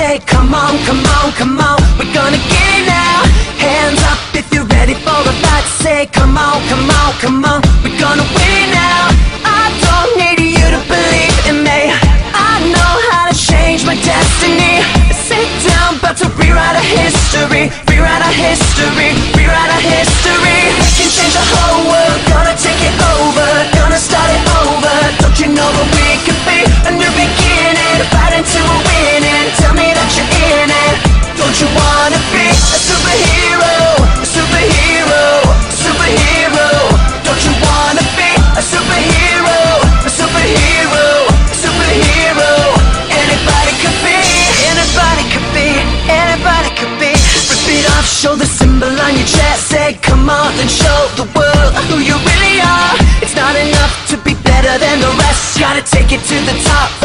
say, come on, come on, come on, we're gonna get it now. Hands up if you're ready for the fight. Say, come on, come on, come on, we're gonna win it now. I don't need you to believe in me, I know how to change my destiny. Sit down, about to rewrite our history, rewrite our history, rewrite our history. We can change the whole world, gonna take it over, gonna start it over. Don't you know that we could be a new beginning, fighting to a winning. Tell me that you're in it. Don't you wanna be a superhero, a superhero, a superhero? Don't you wanna be a superhero, a superhero, a superhero? Anybody could be, anybody could be, anybody could be. Rip it off, show the symbol on your chest. Say, come on and show the world who you really are. It's not enough to be better than the rest, gotta take it to the top.